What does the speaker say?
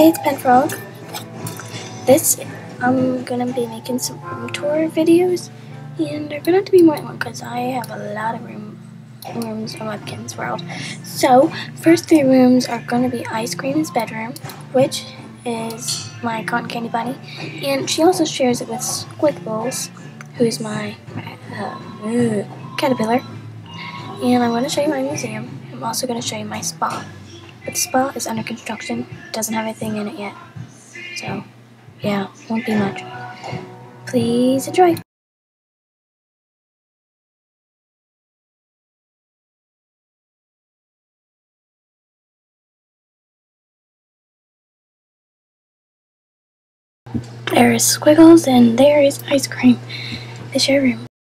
Hey, it's Penfrog. I'm gonna be making some room tour videos, and they're gonna have to be more than one because I have a lot of rooms in Webkinz World. So, first 3 rooms are gonna be Ice Cream's bedroom, which is my cotton candy bunny, and she also shares it with Squiggles, who's my caterpillar. And I'm gonna show you my museum. I'm also gonna show you my spa. But the spa is under construction, doesn't have anything in it yet. So, yeah, won't be much. Please enjoy. There is Squiggles and there is Ice Cream. The share room.